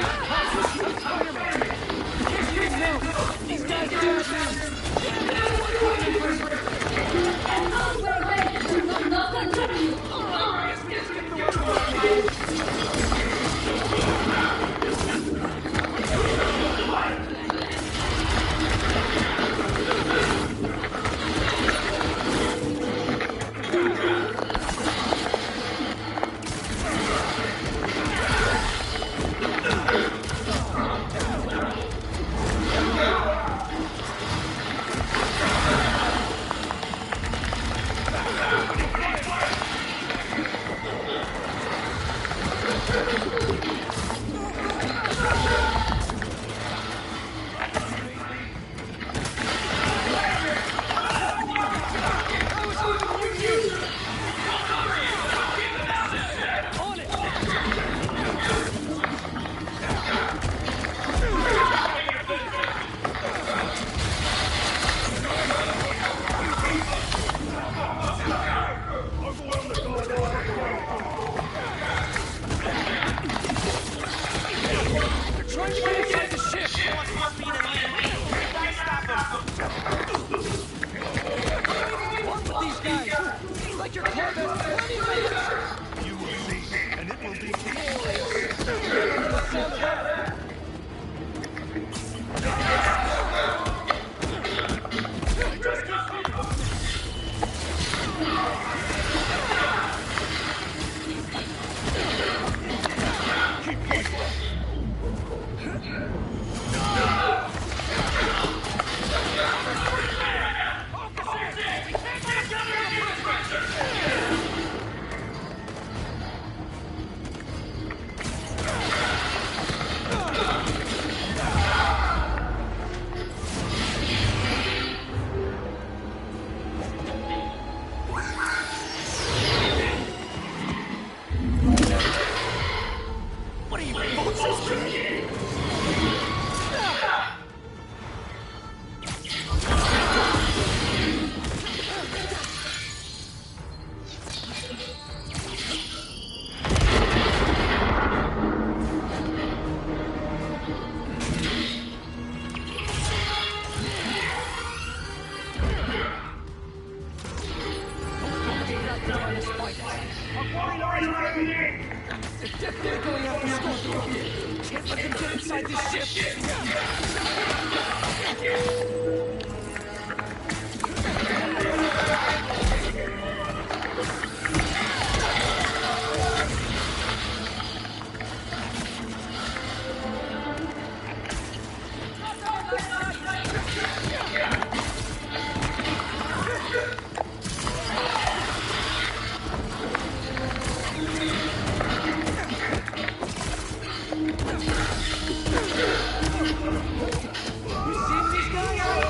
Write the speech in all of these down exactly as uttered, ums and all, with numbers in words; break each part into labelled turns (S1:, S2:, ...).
S1: You seen these guys?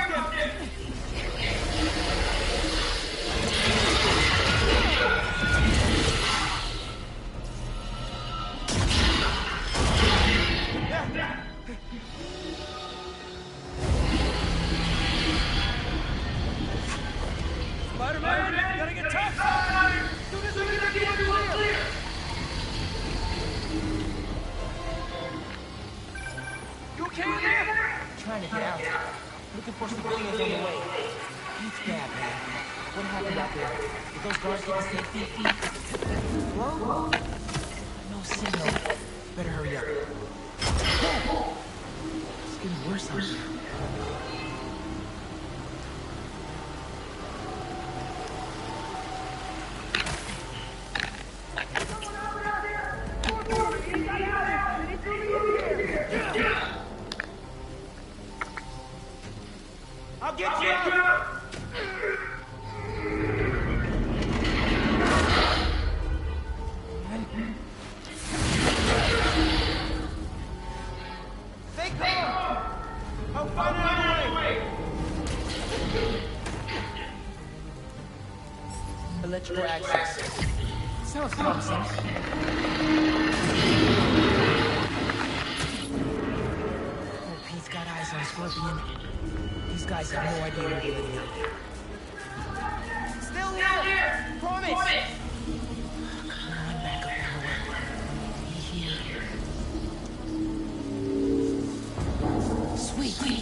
S1: Spider-Man, gotta get tough! As soon as we get the vehicle clear! You okay in there?
S2: Trying to get out. Looking for civilians on the way. It's bad, man. What happened out there? Did those guards get to safety? Hello? No signal. Better hurry up. It's getting worse out here.
S1: I'll get you out! Stay calm! I'll find another way!
S2: Electrical access. Sounds promising. Oh, Pete's got eyes on Scorpion. These guys have no idea we're living out there.
S1: Still here! Promise!
S2: Come on, back up power. Be here. Sweet. Sweet.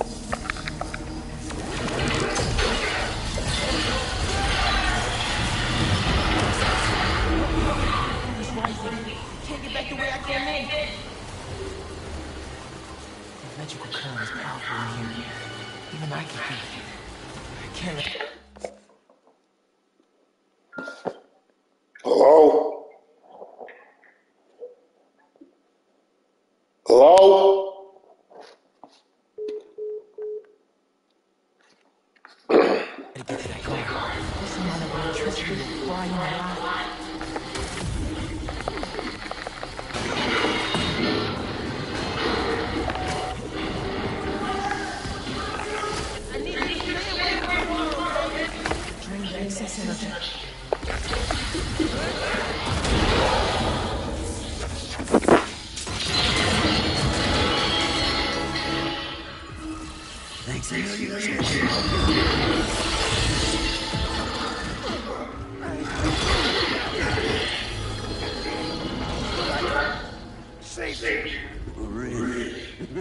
S2: He's rising. Can't get back the way I came in. The electrical current is powerful in here. Even I can feel it. I can't let...
S3: Hello? Hello?
S2: Gotta get to that car. This amount of electricity will fry you alive. Excess energy. Thanks, I know you're here.
S3: Safety.
S4: Really?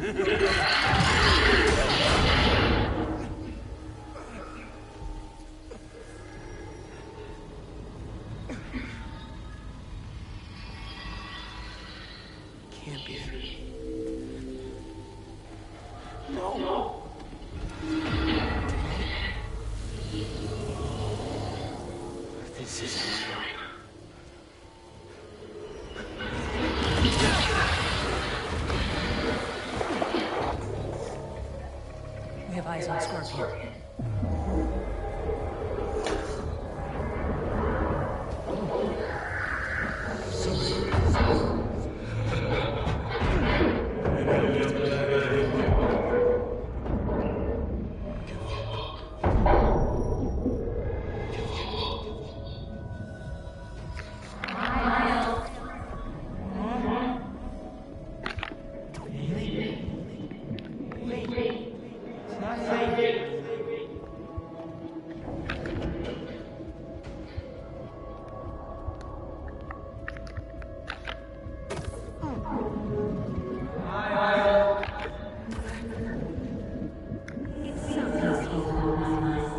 S2: Can't be. No. This isn't right. We have eyes on Scorpion.
S5: It's so peaceful.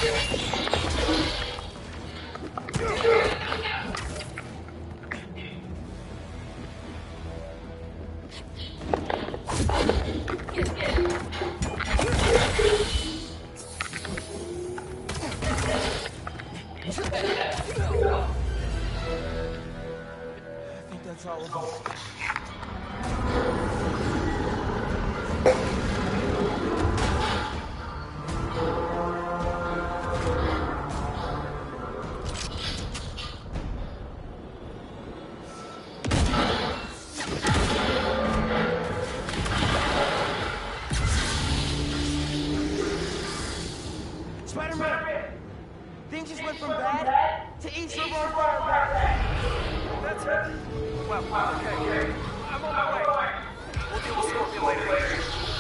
S2: That's all of them. Spider-Man! Things just went from bad to East River on fire back.
S1: That's it. Well, okay. I'm on my way. We'll deal with Scorpion later.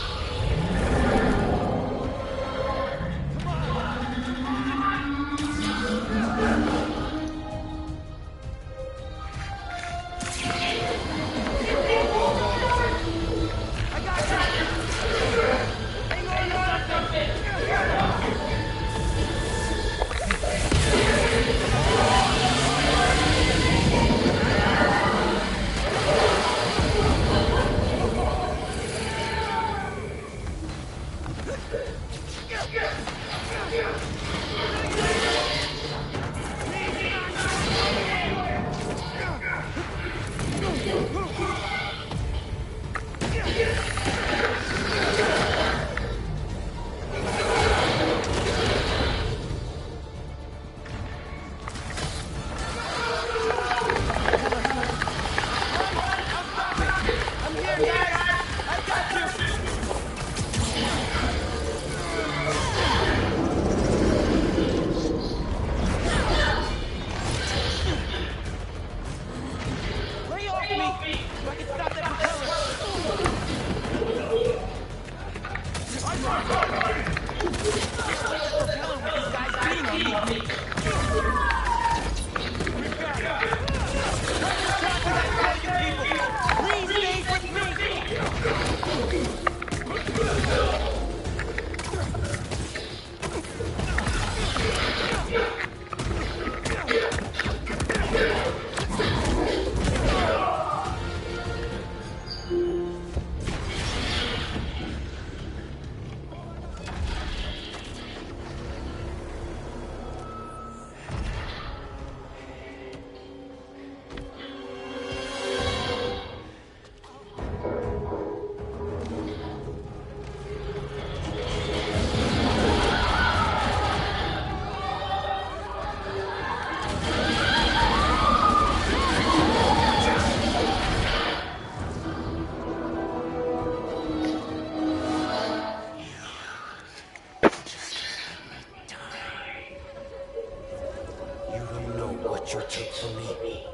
S2: You took from me.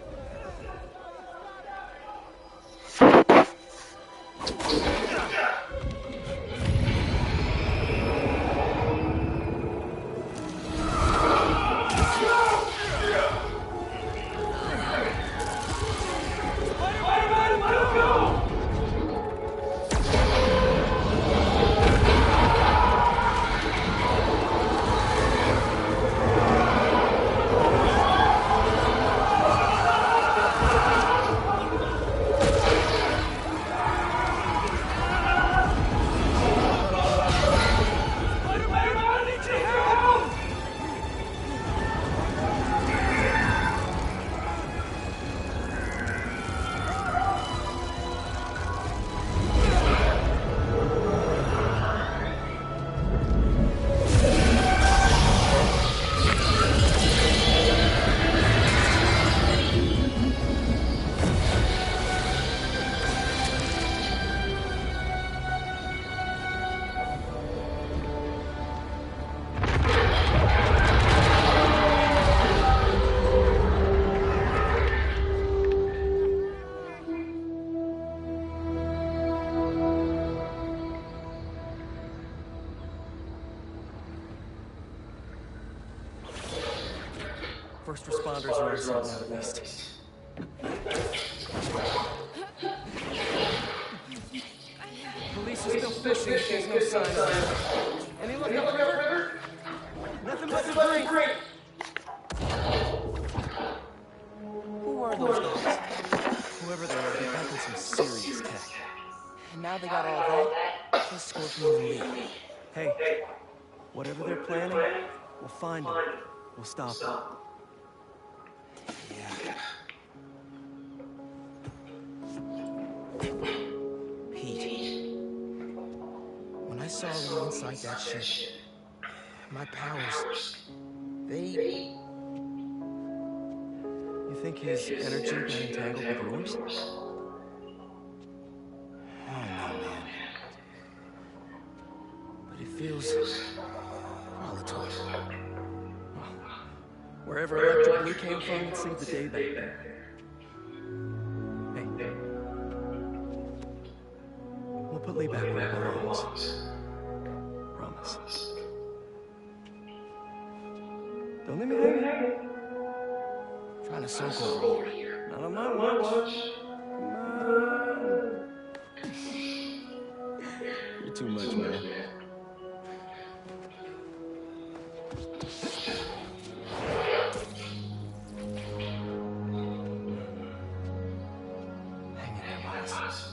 S1: First responders are on site now, at least. Police are still fishing, but there's no sign of it. Any luck on the river? No.
S2: they got all that, plus Scorpion and Lee.
S4: Hey, whatever they're planning, we'll find them. We'll stop them.
S2: Yeah. Pete. When I saw Lee inside that ship, my powers, they...
S4: You think his energy got entangled with yours?
S2: I don't know, man. But it feels volatile.
S4: Wherever Electric Blue came from, it saved the day back there. Hey. We'll put Lee back where he belongs. Promise. Don't leave me there.
S2: Trying to soak over here.
S4: Not on my watch. No. You're too much, man.
S2: Hang in there, Miles.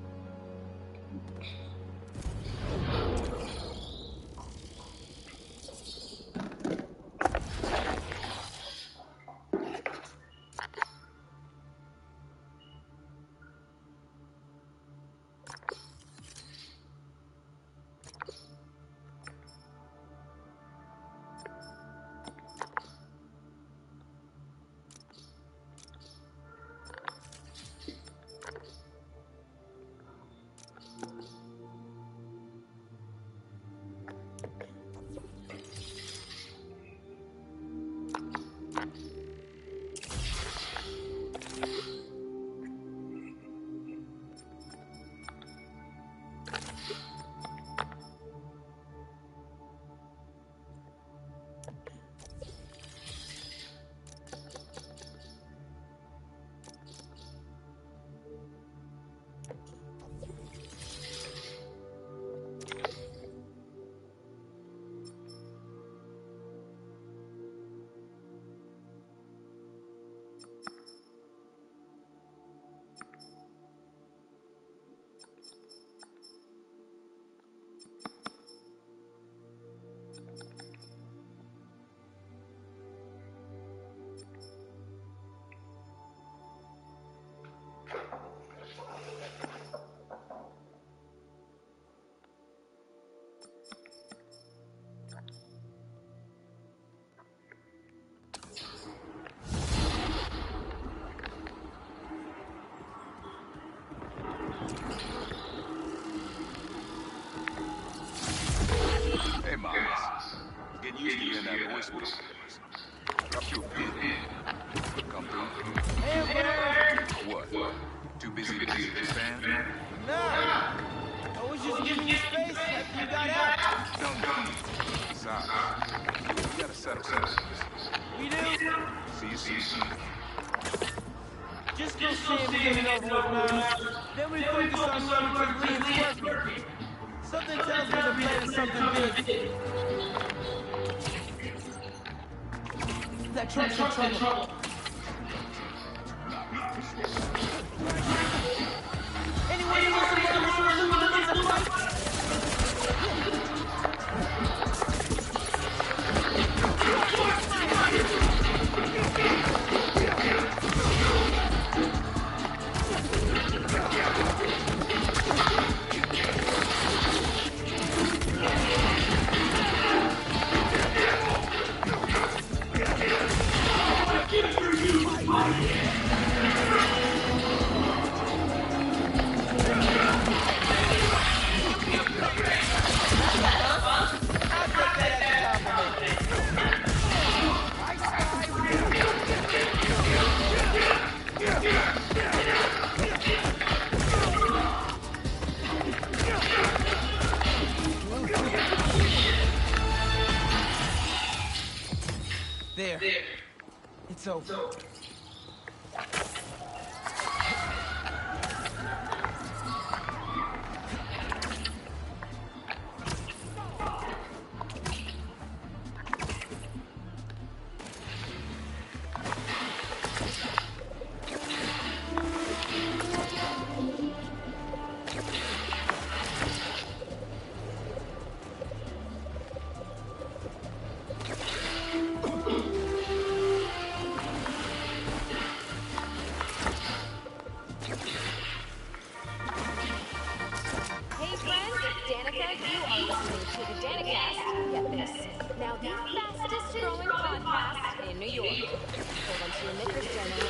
S5: Hey, Miles. Get used to hearing that voice with us. Drop you a pin. Come through.
S2: Hey,
S5: What? Too busy to visit your fam?
S2: no! I was just giving you space after you got out.
S5: Don't do. Besides, we gotta settle something.
S2: We do?
S5: See you soon.
S2: Just go see him getting over with, Miles. Then we focus on running to Lee and Scorpion. Something tells me they're planning something big. That truck's in trouble. Anyone who wants to run this room with a fight? There. It's over.
S6: the fastest growing podcast in New York. Hold on to your knickers, Jenna.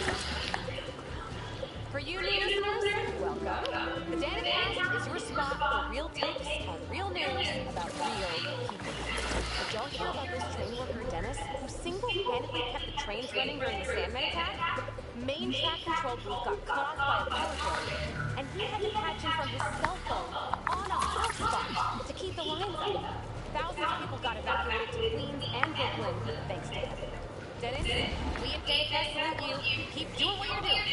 S6: For you new listeners, welcome. The Danicast is your spot for real takes on real news about real people. Did y'all hear about this train worker, Dennis, who single-handedly kept the trains running during the Sandman attack? Main track control booth got cut off by a military, and he had to patch in from his cell phone on a hotspot to keep the lines up. Thousands of people got evacuated to Queens and Brooklyn thanks to him. Dennis, we at Danicast salute you. Keep doing what you're doing.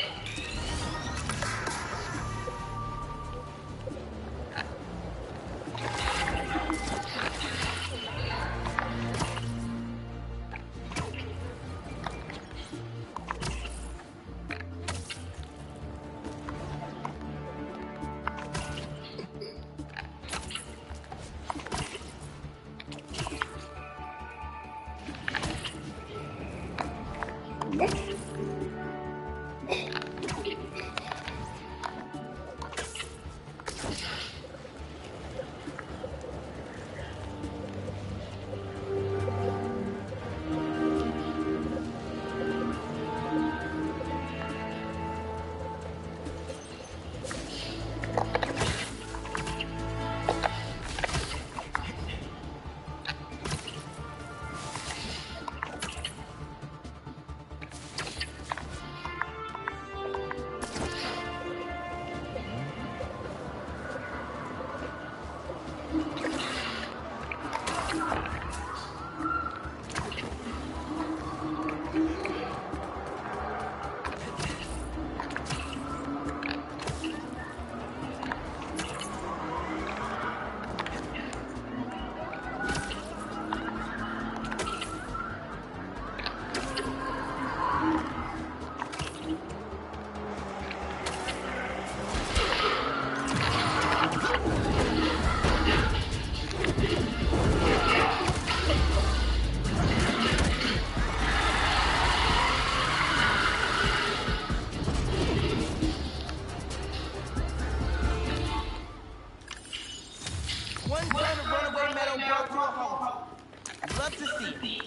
S2: One ton of runaway metal brought to a halt. Love to see.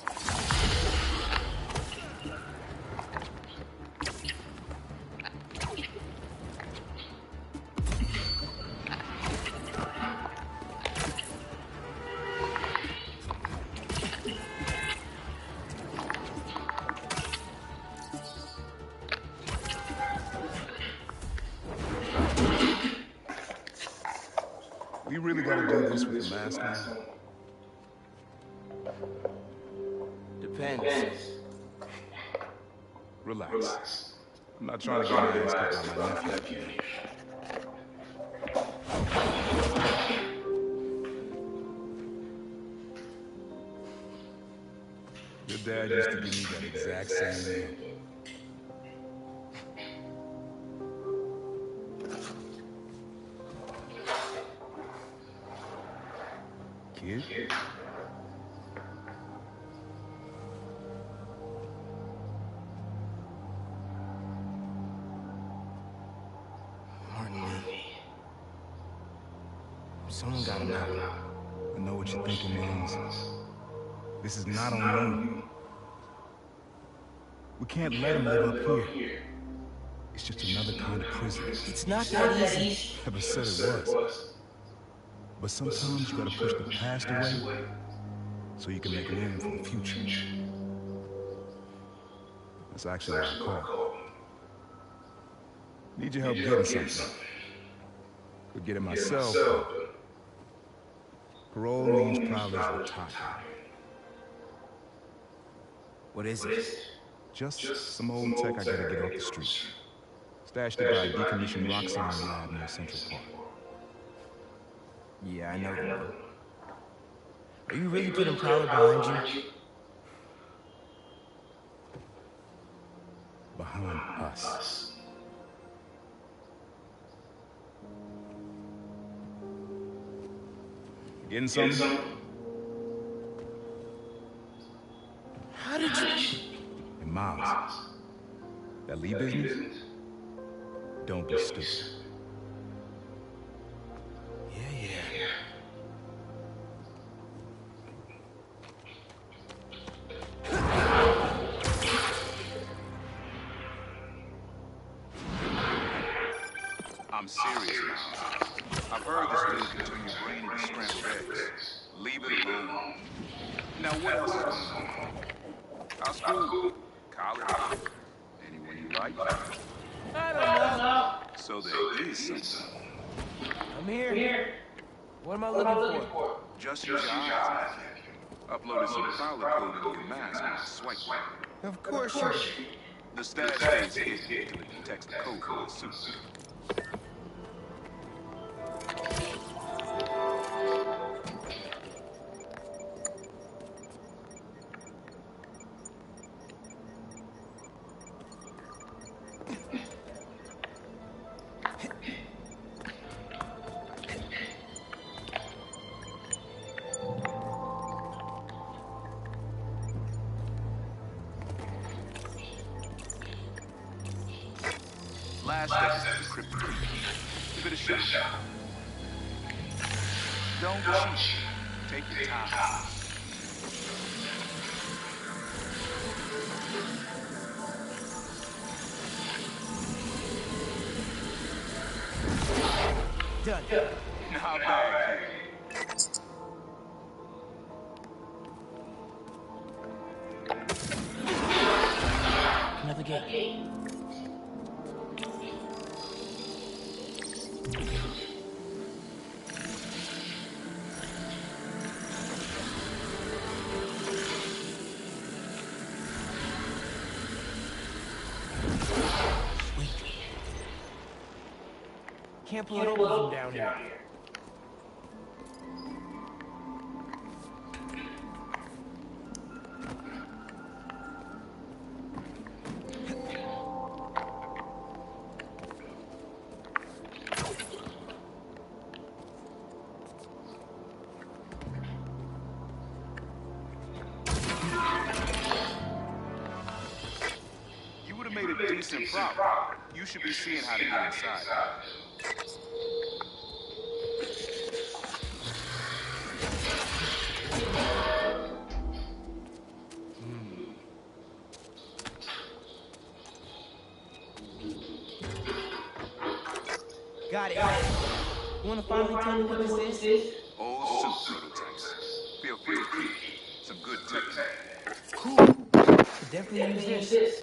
S5: We really gotta do this with the mask on?
S2: Depends.
S5: Relax. I'm not trying to get my ass kicked by my nephew. Your dad used to give me that exact same name. Kid?
S2: Pardon me. Someone got him out.
S5: I know what you're thinking, Miles. This is not on you. We can't let him live up here. It's just another kind of prison.
S2: It's not that easy.
S5: Never said it was. But sometimes you gotta push the past away so you can make room for the future. That's actually what I call. Need your help getting something. Could get it myself. Parole means probably retired.
S2: What is it?
S5: Just some old tech I gotta get off the street. Stashed it by a decommissioned Roxxon lab near Central Park.
S2: Yeah, I know the one. Are you really putting Prowler behind you?
S5: Behind us. Getting something?
S2: How did you...
S5: And Miles, that Lee business? Don't be stupid.
S2: Yeah, yeah.
S5: I'm serious, Miles. I've heard this thing can turn your brain into scrambled eggs. Leave it alone. Now, what else is going on? How's school? College? Anyone you like?
S2: I don't know.
S5: So there is something.
S2: I'm here. What am I looking for?
S5: Just use your eyes. Uploaded some prowler code into your mask with a swipe.
S2: Of course you did.
S5: The stash stays hidden until it detects the code for the suit. Last step is encrypted. Give it a shot. Don't cheat. Take your time.
S2: Done.
S5: Not bad,
S2: Another gate. Can't pull it open from down here.
S5: You would have made a decent prop. You should be seeing how to get inside.
S2: Got it. You wanna finally tell me what this is?
S5: Old suit prototypes. Feel free to keep some good tech.
S2: Cool. Could definitely use this.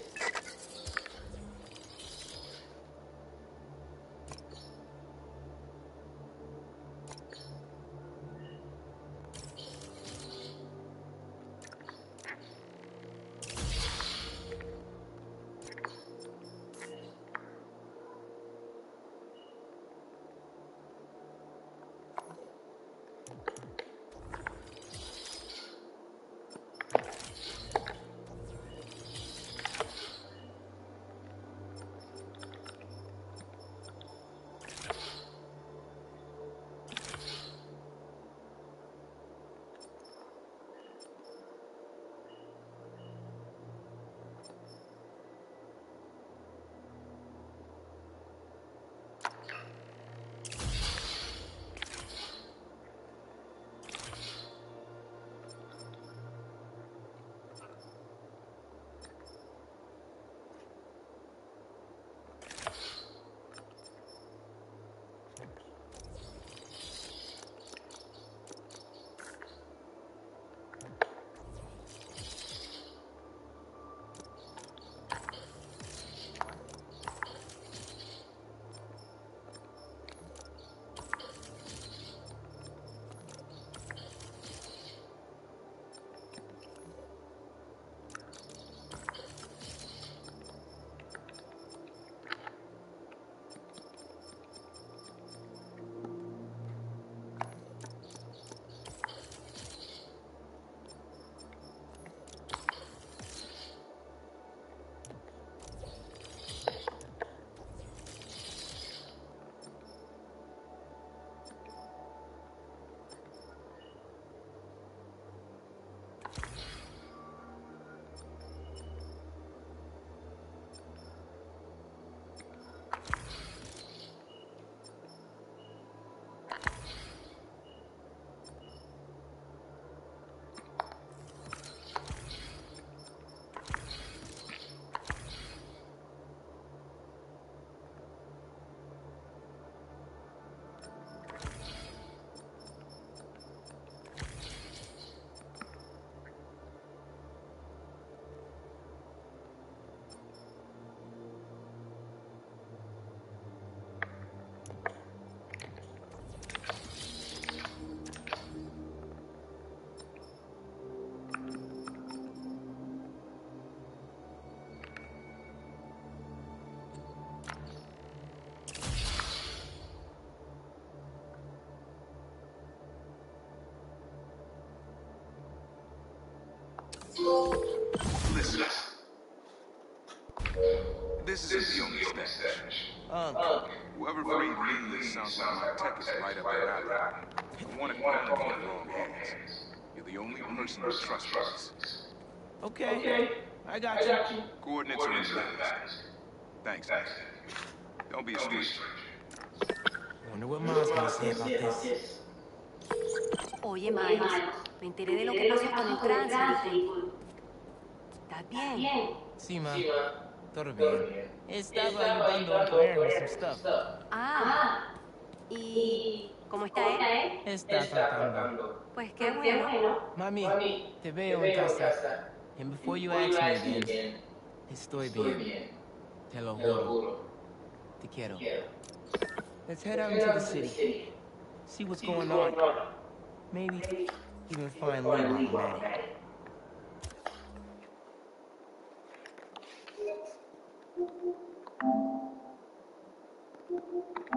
S5: Listen. This isn't the only stash.
S2: Unc,
S5: Whoever freed Leland sounds like my tech is right up their alley. I want it falling into the wrong hands. You're the only person who trusts us.
S2: okay. I got you.
S5: Coordinates are in the list. Thanks, Max. Don't be a stranger.
S2: Wonder what Ma's gonna say about this.
S6: Oye, Miles, me enteré de lo que pasó con el tránsito. ¿Estás bien?
S2: Sí, ma. Todo bien. Estaba ayudando a traerme some stuff.
S6: Ah, ¿y cómo está él?
S2: Está faltando.
S6: Pues qué bueno.
S2: Mami, te veo en casa. And before you ask me again, estoy bien. Te lo juro. Te quiero. Let's head out into the city. See what's going on. Maybe even find Leland and Maddie.
S3: Thank you.